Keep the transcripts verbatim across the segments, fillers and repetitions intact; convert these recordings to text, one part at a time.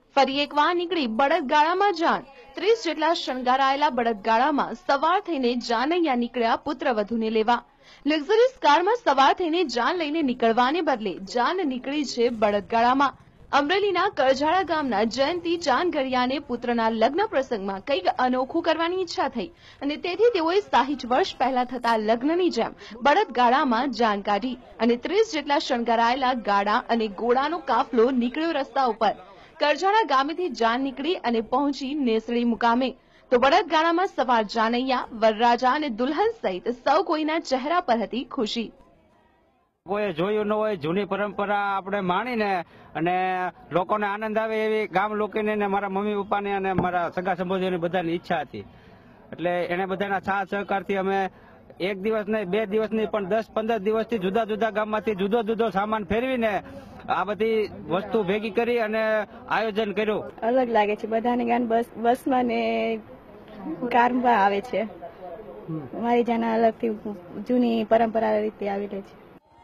ફરી એકવાર નીકળી બળદગાડામાં જાન। ત્રીસ જેટલા શણગારાયેલા બળદગાડામાં સવાર થઈને જાનૈયા નીકળ્યા પુત્રવધૂને લેવા। લક્ઝરીઝ કારમાં સવાર થઈને જાન લઈને નીકળવાને બદલે જાન નીકળી છે બળદગાડામાં। અમરેલીના કરજાળા ગામના જયંતિ ચાંદગરિયાને પુત્રના લગ્ન પ્રસંગમાં કંઈક અનોખું કરવાની ઈચ્છા થઈ અને તેથી તેઓએ સાહીઠ વર્ષ પહેલા થતા લગ્નની જેમ બળદગાડામાં જાન કાઢી અને ત્રીસ જેટલા શણગારાયેલા ગાડા અને ઘોડાનો કાફલો નીકળ્યો રસ્તા ઉપર। કરજાળા ગામેથી જાન નીકળી અને પહોંચી નેસડી મુકામે તો બળદગાડામાં સવાર જાનૈયા, વરરાજા અને દુલ્હન સહિત સૌ કોઈના ચહેરા પર હતી ખુશી। કોઈ જોયું ન હોય જૂની પરંપરા આપણે માણીને અને લોકોને આનંદ આવે એવી ગામ લોકોને ને મારા મમ્મી પપ્પાને અને મારા સગા સંબંધીઓની બધાની ઈચ્છા હતી, એટલે એને બધાના સાથ સહકારથી અમે એક દિવસ નહીં, બે દિવસ નહીં, પણ દસ પંદર દિવસથી જુદા જુદા ગામમાંથી જુદો જુદો સામાન ફેરવીને આ બધી વસ્તુ ભેગી કરી અને આયોજન કર્યું। અલગ લાગે છે, બધાને ગાન બસ બસમાં ને કારમાં આવે છે। મારી જાના અલગથી જૂની પરંપરા રીતે આવેલી છે।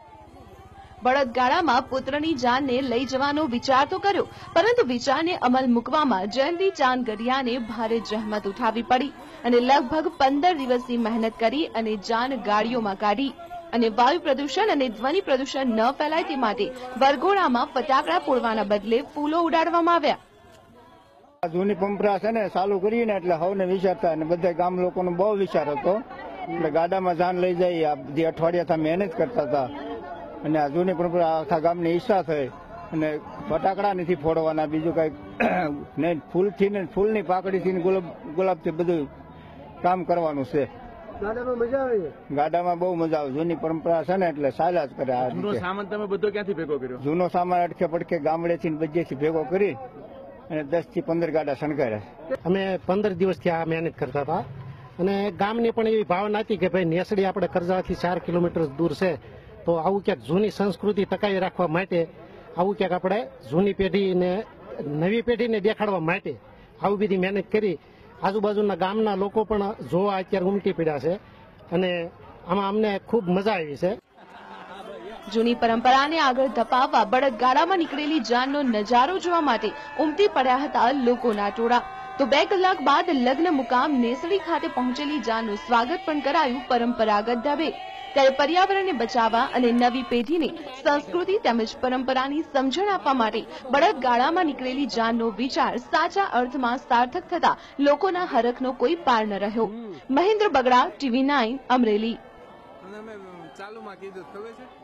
બળદગાડામાં પુત્રની જાનને લઈ જવાનો વિચાર તો કર્યો, પરંતુ વિચારને અમલ મૂકવામાં જયંતિ ચાંદગરિયાને ભારે જહેમત ઉઠાવવી પડી અને લગભગ પંદર દિવસની મહેનત કરી અને જાન ગાડીઓમાં કાઢી અને વાયુ પ્રદૂષણ અને ધ્વનિ પ્રદૂષણ ન ફેલાય તે માટે વરઘોડામાં ફટાકડા ફોડવાના બદલે ફૂલો ઉડાડવામાં આવ્યા। જૂની પરંપરા છે ને ચાલુ કરીને એટલે સૌને વિચારતા અને બધા ગામ લોકોનો બહુ વિચાર હતો, એટલે ગાડામાં જાન લઈ જઈ આ બધી અઠવાડિયાથી મહેનત કરતા હતા અને આ જૂની પરંપરા આખા ગામની ઈચ્છા થઈ અને ફટાકડા નથી ફોડવાના, બીજું કઈ નહીં, ફૂલથી ને ફૂલની પાકડીથી ગુલાબ ગુલાબથી બધું કામ કરવાનું છે। ગાડામાં મજા આવે? ગાડામાં બહુ મજા આવે, જૂની પરંપરા છે ને એટલે ચાલ્યા જ કરે। આ જૂનો સામાન તમે બધો ક્યાંથી ભેગો કર્યો? જૂનો સામાન અડકે પડકે ગામડેથી બધેથી ભેગો કરી અને દસ થી પંદર ગાડા શણગાર્યા। અમે પંદર દિવસથી આ મહેનત કરતા હતા અને ગામની પણ એવી ભાવના હતી કે ભાઈ નેસડી આપણે કરજાથી ચાર કિલોમીટર દૂર છે, તો આવું ક્યાંક જૂની સંસ્કૃતિ ટકાવી રાખવા માટે, આવું ક્યાંક આપણે જૂની પેઢીને નવી પેઢીને દેખાડવા માટે આવી બધી મહેનત કરી। આજુબાજુના ગામના લોકો પણ જોવા અત્યારે ઉમટી પડ્યા છે અને આમાં અમને ખૂબ મજા આવી છે। જૂની પરંપરાને આગળ ધપાવવા બળદગાડામાં નીકળેલી જાનનો નજારો જોવા માટે ઉમટી પડ્યા હતા લોકોના ટોળા। તો બે કલાક બાદ લગ્ન મુકામ નેસડી ખાતે પહોંચેલી જાનનું સ્વાગત પણ કરાયું પરંપરાગત ઢબે। ત્યારે પર્યાવરણને બચાવવા અને નવી પેઢીને સંસ્કૃતિ તેમજ પરંપરાની સમજણ આપવા માટે બળદગાડામાં નીકળેલી જાનનો વિચાર સાચા અર્થમાં સાર્થક થતા લોકોના હરખનો કોઈ પાર ન રહ્યો। Mahendra Bagda, TV nine, Amreli. ચાલુમાં કીધું ખબર છે।